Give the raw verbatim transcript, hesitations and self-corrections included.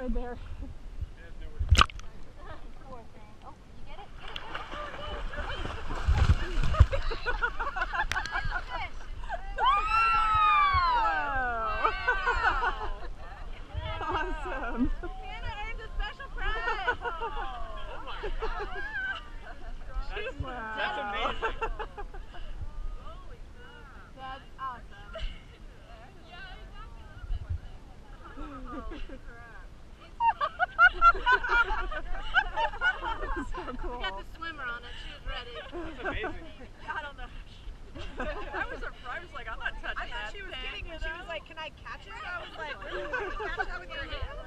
Right there. Poor thing. Oh, did you get it? Get it, Wow. Awesome. Hannah earned a special prize. Oh my God. That's, Wow. that's amazing. That's awesome. So cool. We got the swimmer on it. She was ready. That's amazing. I don't know. I was surprised. Like, I'm not touching that. I thought she was kidding when she was like, "Can I catch it?" I was like, "Really? You can catch that with your hand?"